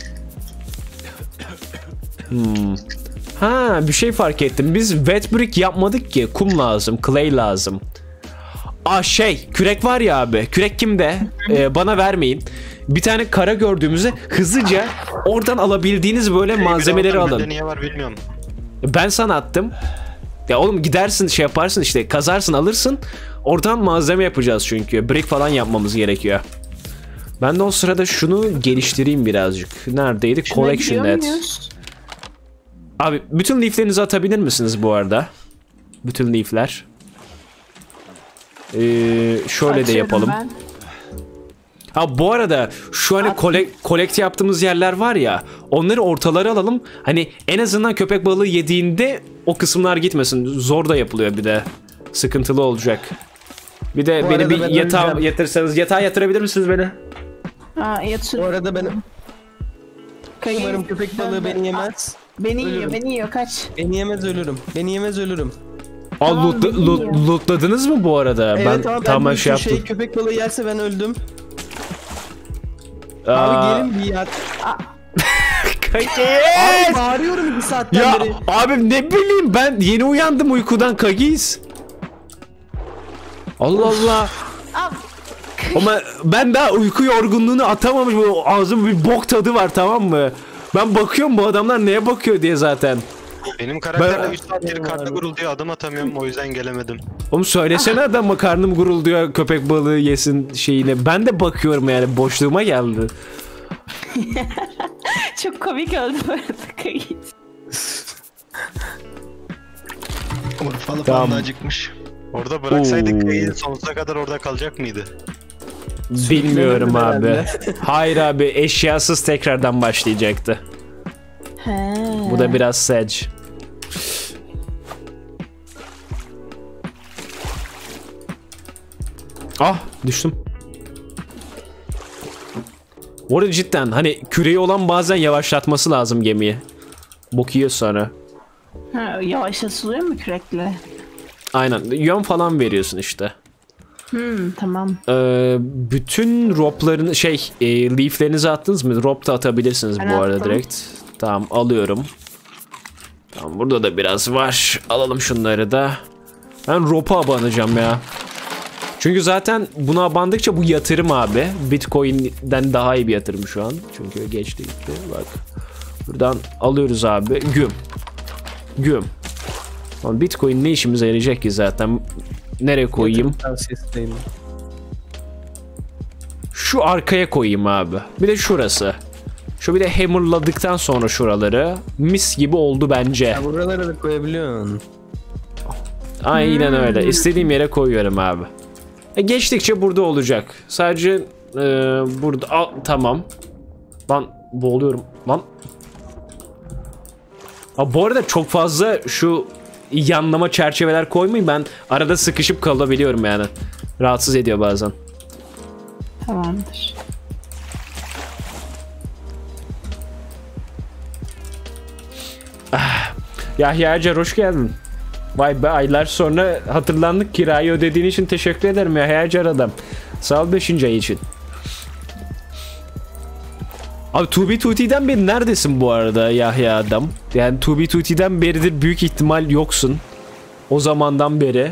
Hmm. Ha, bir şey fark ettim. Biz wet brick yapmadık ki. Kum lazım. Clay lazım. Aa, şey. Kürek var ya abi. Kürek kimde? Ee, bana vermeyin. Bir tane kara gördüğümüzde hızlıca oradan alabildiğiniz böyle malzemeleri alın. Bende niye var bilmiyorum. Ben sana attım. Ya oğlum, gidersin şey yaparsın işte, kazarsın alırsın. Oradan malzeme yapacağız çünkü. Brick falan yapmamız gerekiyor. Ben de o sırada şunu geliştireyim birazcık. Neredeydi? Şuna Collection gidiyor net. muyuz? Abi bütün leaflerinizi atabilir misiniz bu arada? Bütün leafler. Ee, şöyle de Açıyorum yapalım. ben. Ha, bu arada şu hani kole kolekt yaptığımız yerler var ya, onları ortalara alalım. Hani en azından köpek balığı yediğinde o kısımlar gitmesin. Zor da yapılıyor bir de. Sıkıntılı olacak. Bir de Bu beni arada bir ben yatağa öleceğim. yatırsanız, yatağa yatırabilir misiniz beni? Ha, Bu yatır. arada ben Kayı- umarım köpek balığı beni yemez. Beni yiyor, Ölürüm. beni yiyor. Kaç. Beni yemez ölürüm. Beni yemez ölürüm. Aa, Tamam, loot, beni loot, yiyor. lootladınız mı bu arada? Evet ben abi, tamamen ben şey şey, yaptım. köpek balığı yerse ben öldüm. Aa, Abi gelin bir yat. Kayı- Abi bağırıyorum bir saatten Ya beri. abi ne bileyim, ben yeni uyandım uykudan Kagis. Allah Allah. Ama ben daha uyku yorgunluğunu atamamış, bu ağzım bir bok tadı var, tamam mı? Ben bakıyorum bu adamlar neye bakıyor diye zaten. Benim karakterle Ben- üç saattir karnı gurulduyor, adım atamıyorum, o yüzden gelemedim. Oğlum söylesene adama, karnım gurulduyor köpek balığı yesin şeyine. Ben de bakıyorum yani, boşluğuma geldi. Çok komik oldu bu arada Kayı. Urfalı Tamam. falan da acıkmış. Orada bıraksaydık Oo. kayıyı sonsuza kadar orada kalacak mıydı? Bilmiyorum abi. herhalde. Hayır abi, eşyasız tekrardan başlayacaktı. He. Bu da biraz sedge. Ah, düştüm. Bu arada cidden hani küreği olan bazen yavaşlatması lazım gemiyi. Bok yiyor sonra. Ha, yavaşlatılıyor mu kürekle? Aynen, yön falan veriyorsun işte. Hmm, tamam. Ee, bütün roplarını şey e, leaflerinizi attınız mı? Rop da atabilirsiniz Ben bu arada attım. direkt. Tamam, alıyorum. Tamam, burada da biraz var. Alalım şunları da. Ben ropa abanacağım ya. Çünkü zaten buna abandıkça bu yatırım abi. Bitcoin'den daha iyi bir yatırım şu an. Çünkü geçti gitti. Bak. Buradan alıyoruz abi. Güm. Güm. Lan Bitcoin ne işimize yarayacak ki zaten? Nereye koyayım? Tavsiyesi değil mi? Şu arkaya koyayım abi. Bir de şurası. Şu bir de hammerladıktan sonra şuraları. Mis gibi oldu bence. Ya buralara da koyabiliyorsun. Aynen öyle. İstediğim yere koyuyorum abi. E, geçtikçe burada olacak. Sadece e, burada... Al, tamam. Lan boğuluyorum. Lan. Aa, bu arada çok fazla şu yanlama çerçeveler koymayın. Ben arada sıkışıp kalabiliyorum yani. Rahatsız ediyor bazen. Tamamdır. Yahya Acar, hoş geldin. Vay be, aylar sonra hatırlandık, kirayı ödediğin için teşekkür ederim Yahya Acar adam. Sağ ol beşinci ay için. Abi Tubi Tuti'den beri neredesin bu arada Yahya adam? Yani Tubi Tuti'den beridir büyük ihtimal yoksun. O zamandan beri.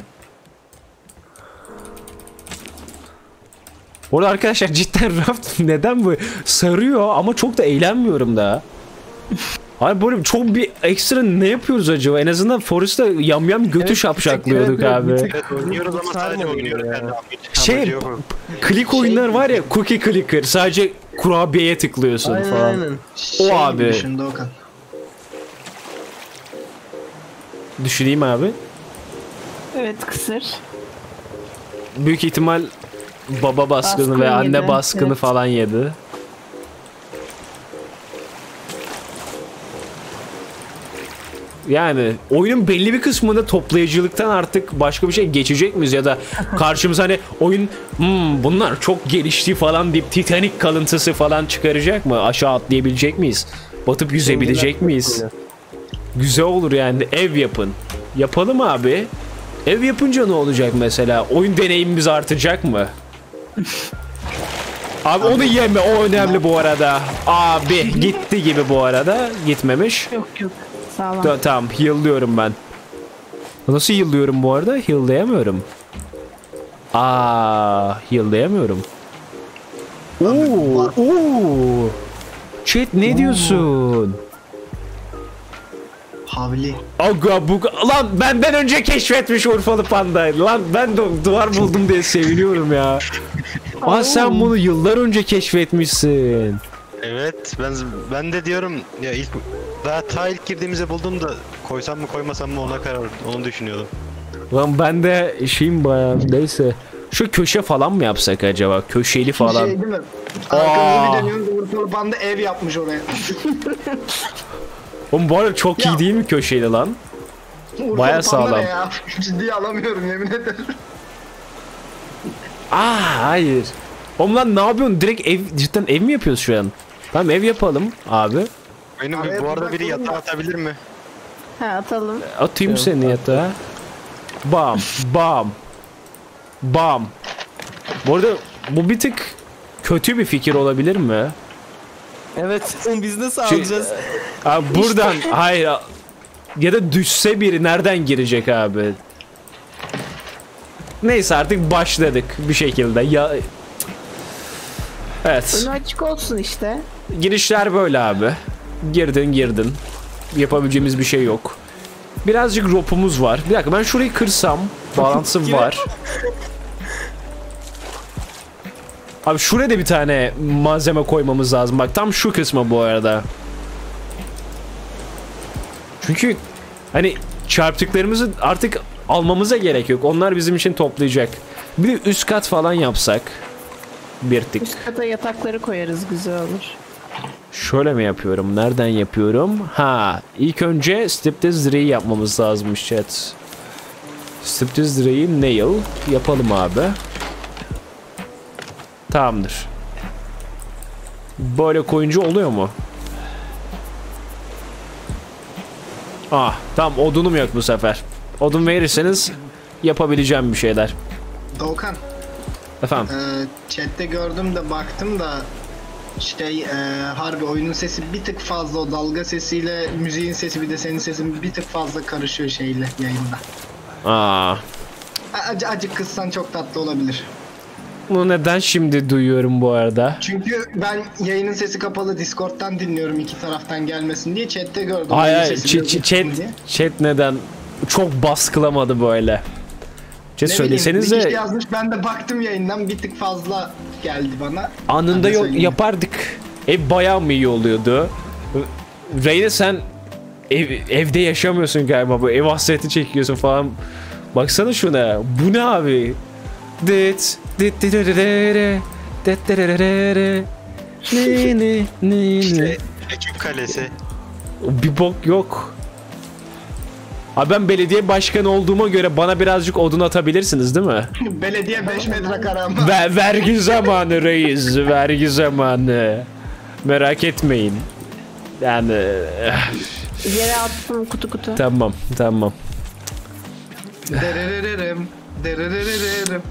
Orada arkadaşlar cidden raft neden bu sarıyor ama çok da eğlenmiyorum da. Hani böyle çok bir ekstra ne yapıyoruz acaba? En azından Forest'ta yamyam götü Evet, şapşaklıyorduk evet, evet, abi. bir tık- Evet, oynuyoruz ama sadece Sarmıyor oynuyoruz. ya. Yani Şey, amacı yok. Klik oyunlar var ya, cookie clicker. Sadece kurabiyeye tıklıyorsun Aynen falan. aynen. Şey abi. gibi düşündü Okan. Düşüneyim abi. Evet, kısır. Büyük ihtimal baba baskını Baskın ve anne yedi, baskını evet. falan yedi. Yani oyunun belli bir kısmında toplayıcılıktan artık başka bir şey geçecek miyiz ya da karşımıza hani oyun hmm, bunlar çok gelişti falan deyip Titanic kalıntısı falan çıkaracak mı? Aşağı atlayabilecek miyiz? Batıp yüzebilecek miyiz? Güzel olur yani. Ev yapın. Yapalım abi. Ev yapınca ne olacak mesela? Oyun deneyimimiz artacak mı? Abi onu yeme, o önemli bu arada. Abi gitti gibi bu arada. Gitmemiş. Yok yok. Sağlam. Ta- Tamam, heal'lıyorum ben. Nasıl heal'lıyorum bu arada? Heal'layamıyorum. Aa, heal'layamıyorum. Oo, oo. Chat ne diyorsun? Havli. Aga bu lan benden önce keşfetmiş Urfalı Panda'yı. Lan ben de duvar buldum diye seviniyorum ya. Aa sen bunu yıllar önce keşfetmişsin. Evet ben ben de diyorum ya ilk daha ta ilk girdiğimizde buldum da koysam mı koymasam mı ona karar onu düşünüyordum. Lan ben de şeyim bayağı neyse. Şu köşe falan mı yapsak acaba? Köşeli falan. Şey değil mi? Aa. Arkamda bir dönüyorum. Urfalı Panda ev yapmış oraya. Oğlum bu arada çok iyi değil mi köşeli lan? Urfalı Bayağı Panda sağlam. ne ya? Ciddiye alamıyorum yemin ederim. Aa hayır. Oğlum lan ne yapıyorsun? Direkt ev cidden ev mi yapıyoruz şu an? Tamam ev yapalım abi. Benim Araya bu arada tuzak biri koyun yatağa da. atabilir mi? Ha atalım. Atayım seni yatağa. Bam bam. Bam. Bu arada bu bir tık kötü bir fikir olabilir mi? Evet. Biz nasıl Şey- alacağız? Abi buradan hayır ya da düşse biri nereden girecek abi? Neyse artık başladık bir şekilde. Ya evet. Önü açık olsun işte. Girişler böyle abi. Girdin girdin. Yapabileceğimiz bir şey yok. Birazcık ropumuz var. Bir dakika ben şurayı kırsam. Bağlantısı var. Abi şuraya da bir tane malzeme koymamız lazım. Bak tam şu kısmı bu arada. Çünkü hani çarptıklarımızı artık almamıza gerek yok. Onlar bizim için toplayacak. Bir de üst kat falan yapsak. Bir tık. Üst kata yatakları koyarız, güzel olur. Şöyle mi yapıyorum? Nereden yapıyorum? Ha, ilk önce Striptease direği yapmamız lazımmış chat. Striptease direği nail yapalım abi. Tamamdır. Böyle koyunca oluyor mu? Ah, tamam odunum yok bu sefer. Odun verirseniz yapabileceğim bir şeyler. Doğukan. Efendim. Ee, chatte gördüm de baktım da şey e, harbi oyunun sesi bir tık fazla, o dalga sesiyle müziğin sesi bir de senin sesin bir tık fazla karışıyor şeyle yayında. Aa. Ac acık kıssan çok tatlı olabilir. Bunu neden şimdi duyuyorum bu arada? Çünkü ben yayının sesi kapalı Discord'dan dinliyorum iki taraftan gelmesin diye, chatte gördüm. Hayır oyunun hayır sesi chat, biraz chat, kısın diye. chat neden çok baskılamadı böyle? Chat Ne söylesenize. bileyim, bir kişi yazmış, ben de baktım yayından bir tık fazla geldi bana. Anında Ben de yo- söyleyeyim. yapardık. Ev bayağı mı iyi oluyordu? Reyne sen ev, evde yaşamıyorsun galiba, bu ev hasreti çekiyorsun falan. Baksana şuna. Bu ne abi? Dit dit dit dit dit dit dit dit ne ne ne ne. İşte küçük kalesi. Bir bok yok. Abi ben belediye başkanı olduğuma göre bana birazcık odun atabilirsiniz değil mi? Belediye beş metre karama. Ver, vergi zamanı reis, vergi zamanı. Merak etmeyin. Yani Yere attım kutu kutu. tamam, tamam. Dererererim. Dererererim.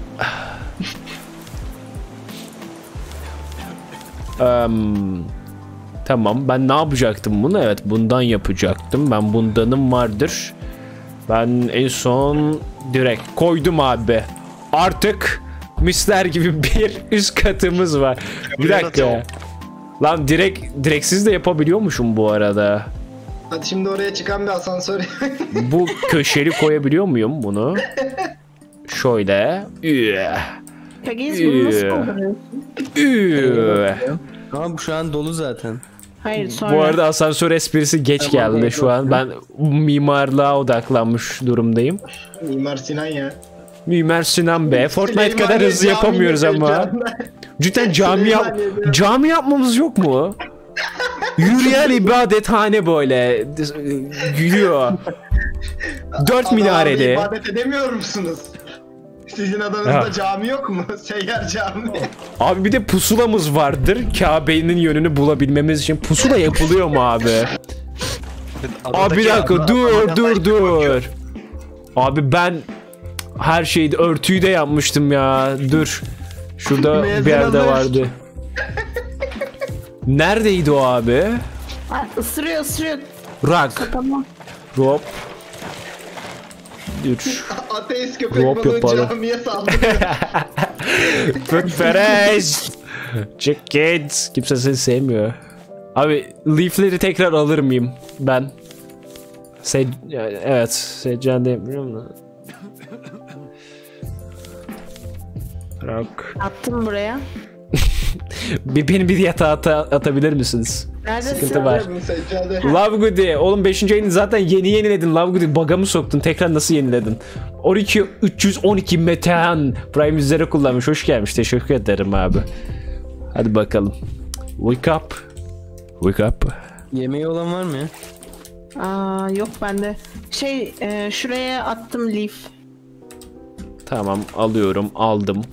Um, tamam, ben ne yapacaktım bunu? Evet, bundan yapacaktım. Ben bundanım vardır. Ben en son direkt koydum abi. Artık misler gibi bir üst katımız var. Bir dakika. Lan direkt direksiz de yapabiliyormuşum bu arada. Hadi şimdi oraya çıkan bir asansör. Bu köşeli koyabiliyor muyum bunu? Şöyle. Üh. Peki bunu nasıl kullanıyorsun? Üh. Ama bu şu an dolu zaten. Hayır sonra. Bu arada asansör esprisi geç Tamam, geldi şu an. Ben mimarlığa odaklanmış durumdayım. Mimar Sinan ya. Mimar Sinan be. Fortnite kadar Süleymaniye hızlı yapamıyoruz Camii ama. yapıyor Cidden cami yap Süleymaniye'de. cami yapmamız yok mu? Yürüyen ibadethane böyle gülüyor. Dört Adamlarda minareli. ibadet edemiyor musunuz? Sizin adanızda Ha. cami yok mu? Seyyar cami. Abi bir de pusulamız vardır. Kabe'nin yönünü bulabilmemiz için pusula yapılıyor mu abi? Abi bir dakika dur dur dur. Abi ben her şeyde örtüyü de yapmıştım ya. Dur. Şurada Mezun bir yerde alır. vardı. Neredeydi o abi? Ha, ısırıyor ısırıyor. Rak. Tamam. Rob. Dur. Ateist köpek Rob balığı yapalım. camiye saldırıyor. Putperest. Check it. Kimse seni sevmiyor. Abi leafleri tekrar alır mıyım ben? Se evet. Seccade yapmıyorum da. Rock. Attım buraya. Bir, beni bir yatağa ata, atabilir misiniz? Neredesin? Sıkıntı var. Bu seccade. Love Goody. Oğlum beşinci ayını zaten yeni yeniledin. Love Goody. Bug'a mı soktun? Tekrar nasıl yeniledin? on iki üç yüz on iki Metehan Prime yüzleri kullanmış. Hoş gelmiş. Teşekkür ederim abi. Hadi bakalım. Wake up. Wake up. Yemeği olan var mı ya? Aa, yok bende. Şey e, şuraya attım leaf. Tamam alıyorum. Aldım.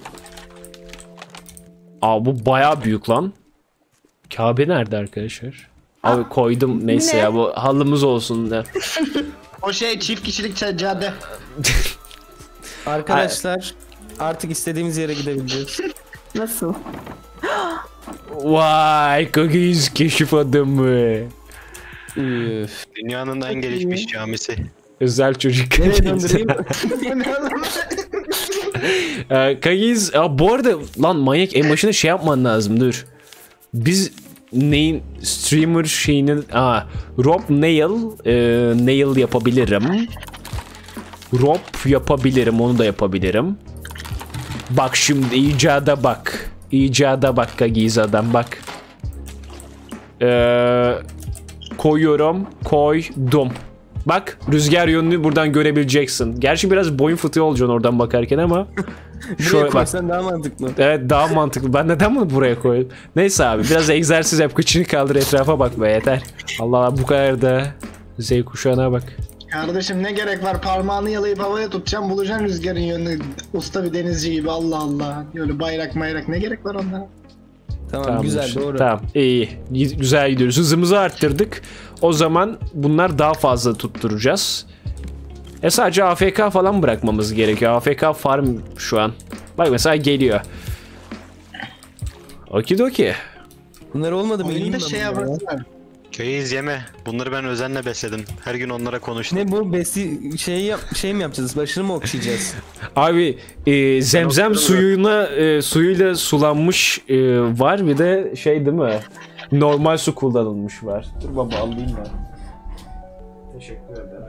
Aa bu bayağı büyük lan. Kabe nerede arkadaşlar? Abi koydum neyse Ne? ya bu halımız olsun da. O şey çift kişilik seccade. Arkadaşlar artık istediğimiz yere gidebiliriz. Nasıl? Vay Kagiz keşif adamı. Üf. Dünyanın en gelişmiş camisi. Özel çocuk. Nereye döndüreyim? Ee, Kagiz ya bu arada lan manyak en başında şey yapman lazım dur. Biz neyin streamer şeyini aa Rob Nail e, Nail yapabilirim. Rob yapabilirim onu da yapabilirim. Bak şimdi icada bak. İcada bak Kagiz adam bak. Ee, koyuyorum koydum. Bak rüzgar yönünü buradan görebileceksin. Gerçi biraz boyun fıtığı olacaksın oradan bakarken ama. Buraya Şöyle bak. koysan daha mantıklı. Evet daha mantıklı. Ben neden bunu buraya koydum? Neyse abi biraz egzersiz yap. Kıçını kaldır etrafa bak be yeter. Allah Allah bu kadar da Z kuşağına bak. Kardeşim ne gerek var, parmağını yalayıp havaya tutacağım, bulacaksın rüzgarın yönünü, usta bir denizci gibi. Allah Allah. Böyle bayrak mayrak ne gerek var onlara? Tamam Tamamdır. güzel doğru. Tamam iyi. Gi- Güzel gidiyoruz. Hızımızı arttırdık. O zaman bunlar daha fazla tutturacağız. E sadece A F K falan bırakmamız gerekiyor. A F K farm şu an. Bak mesela geliyor. Okidoki. Bunlar olmadı mı? Yiyeyim Oyunda ben şey bunları ya. yapmasınlar. Köyüz yeme. Bunları ben özenle besledim. Her gün onlara konuştum. Ne bu besi şey yap şey mi yapacağız? Başını mı okşayacağız? Abi e, zemzem suyuna e, suyuyla sulanmış e, var bir de şey değil mi? Normal su kullanılmış var. Dur baba alayım ben. Teşekkür ederim.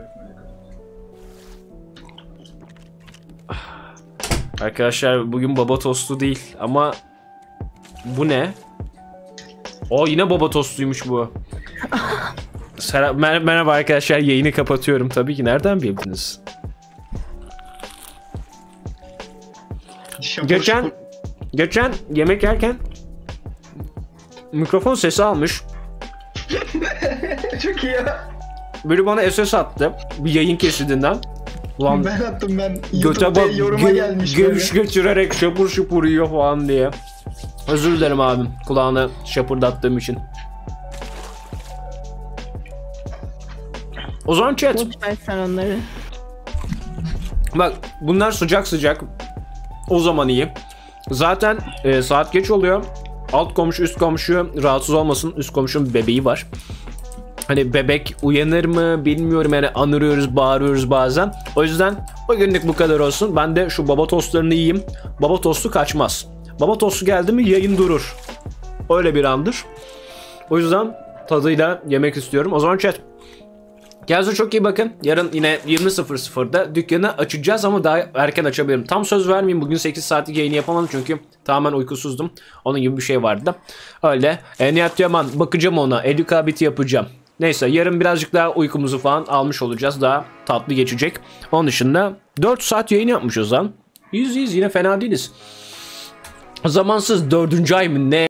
Arkadaşlar bugün baba tostu değil ama bu ne? O yine baba tostuymuş bu. Selam, mer- merhaba arkadaşlar yayını kapatıyorum tabii ki nereden bildiniz? Şapur Geçen şupur. geçen yemek yerken mikrofon sesi almış. Çok iyi ya. Biri bana S S attı bir yayın kesidinden. Ulan Ben attım ben. göte YouTube'da bak yoruma gö- gelmiş göğüs böyle. götürerek şapur şupur yiyor falan diye. Özür dilerim abim kulağına şapırdattığım için. O zaman chat. Boş ver sen onları. Bak bunlar sıcak sıcak. O zaman iyi. Zaten e, saat geç oluyor. Alt komşu üst komşu rahatsız olmasın. Üst komşunun bebeği var. Hani bebek uyanır mı bilmiyorum yani anırıyoruz bağırıyoruz bazen. O yüzden o günlük bu kadar olsun. Ben de şu baba tostlarını yiyeyim. Baba tostu kaçmaz. Baba tostu geldi mi yayın durur. Öyle bir andır. O yüzden tadıyla yemek istiyorum. O zaman chat. Kendinize çok iyi bakın. Yarın yine yirmi sıfır sıfırda dükkanı açacağız ama daha erken açabilirim. Tam söz vermeyeyim. Bugün sekiz saatlik yayını yapamadım çünkü tamamen uykusuzdum. Onun gibi bir şey vardı. Öyle. E, Nihat Yaman bakacağım ona. Edukabit yapacağım. Neyse yarın birazcık daha uykumuzu falan almış olacağız. Daha tatlı geçecek. Onun dışında dört saat yayın yapmışız lan. İyiyiz iyiyiz, yine fena değiliz. Zamansız dördüncü ay mı ne?